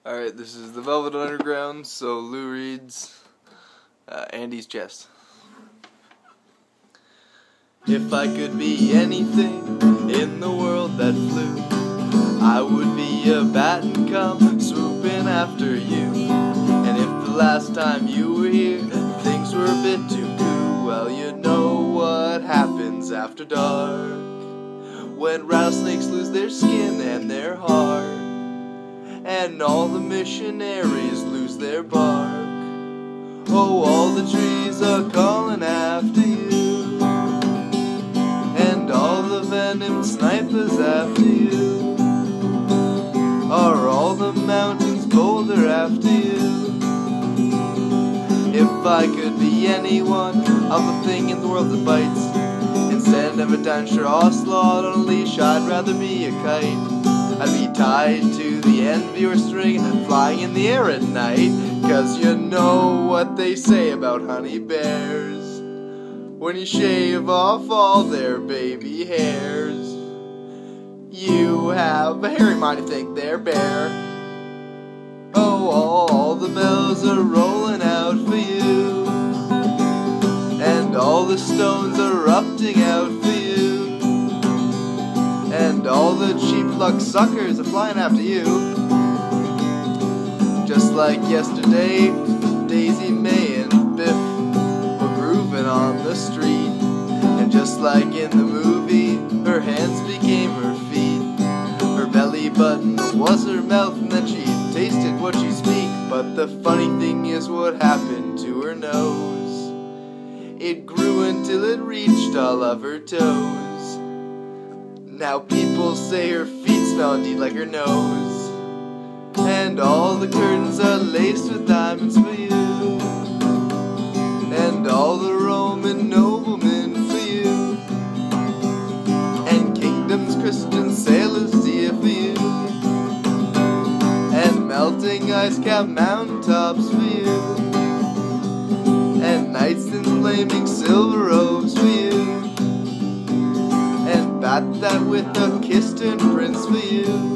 Alright, this is the Velvet Underground, so Lou reads Andy's Chest. If I could be anything in the world that flew, I would be a bat and come swooping after you. And if the last time you were here things were a bit too cool, well, you know what happens after dark, when rattlesnakes lose their skin and their heart, and all the missionaries lose their bark. Oh, all the trees are calling after you, and all the venom snipers after you. Are all the mountains bolder after you? If I could be anyone of the thing in the world that bites, instead of a dinosaur or sloth on a leash, I'd rather be a kite. I'd be tied to the end of your string, flying in the air at night. 'Cause you know what they say about honey bears, when you shave off all their baby hairs, you have a hairy mind to think they're bare. Oh, all the bells are rolling out for you, and all the stones are erupting out for you, and all the cheap luck suckers are flying after you. Just like yesterday, Daisy May and Biff were grooving on the street, and just like in the movie, her hands became her feet, her belly button was her mouth, and then she tasted what she speak. But the funny thing is what happened to her nose. It grew until it reached all of her toes. Now people say her feet smell indeed like her nose, and all the curtains are laced with diamonds for you, and all the Roman noblemen for you, and kingdoms, Christian sailors dear for you, and melting ice-capped mountaintops for you, and knights in flaming silver robes for you, and bat that with a kiss turned prince for you.